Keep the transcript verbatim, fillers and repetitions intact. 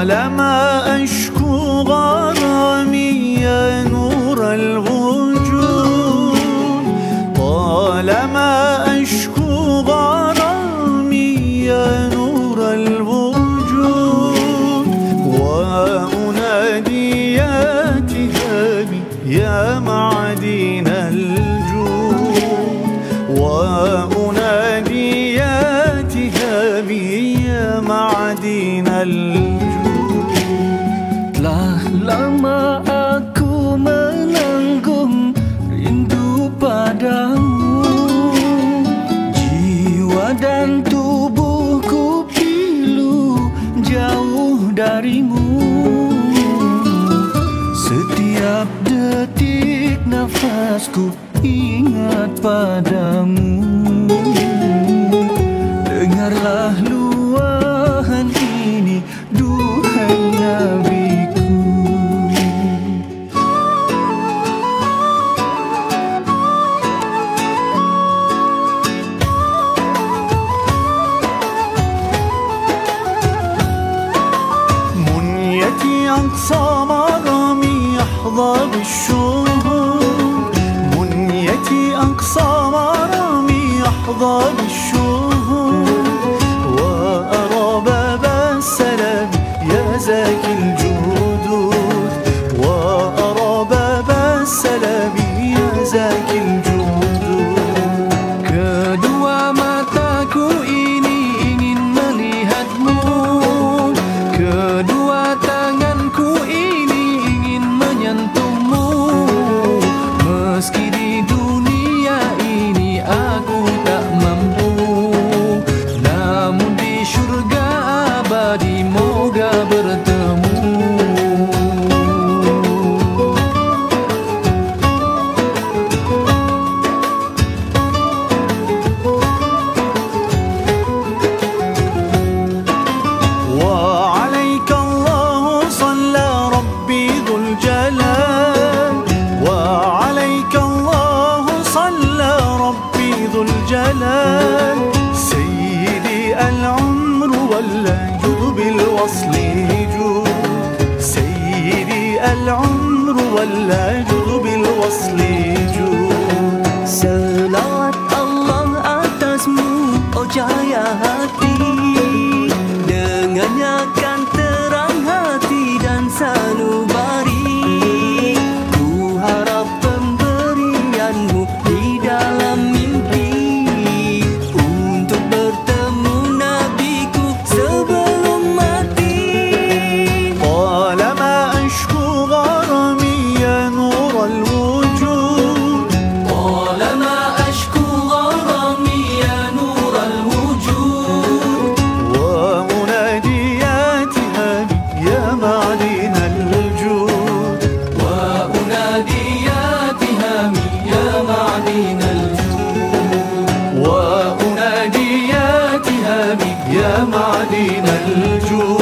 طالما أشكو غرامي يا نور الوجود، طالما أشكو غرامي يا نور الوجود، وأنادي يا تهامي يا معدن الجود، وأنادي يا تهامي يا معدن الجود. Telah lama aku menanggung rindu padamu, jiwa dan tubuhku pilu jauh darimu. Setiap detik nafasku ingat padamu. Dengarlah luahan ini, duhai Nabiku. منيتي أقصى مرامي يحظى بالشهود، منيتي أقصى مرامي يحظى بالشهود، وأرى باب السلام يا زاكي الجدود، وأرى باب السلام يا زاكي الجدود. Kedua mataku ini ingin melihatmu, kedua tanganku ini ingin menyentuhmu. Meski di dunia ini aku tak mampu, namun di syurga abadi moga bertemu. وعليك الله صلى ربي ذو الجلال، وعليك الله صلى ربي ذو الجلال. سيدي العمر والجود بالوصل جود، سيدي العمر والجود بالوصل جود. Selawat Allah atasmu, oh cahaya hati, dengannya kan terang hati dan sanubari. Ku harap pemberianmu di dalam mimpi, untuk bertemu Nabiku sebelum mati. طالما أشكو غرامي يا نور الوجود، طالما أشكو غرامي يا نور الوجود، وأنادي يا تهامي يا معدن الجود، وأنادي يا تهامي يا معدن الجود، وأنادي يا تهامي يا معدن الجود.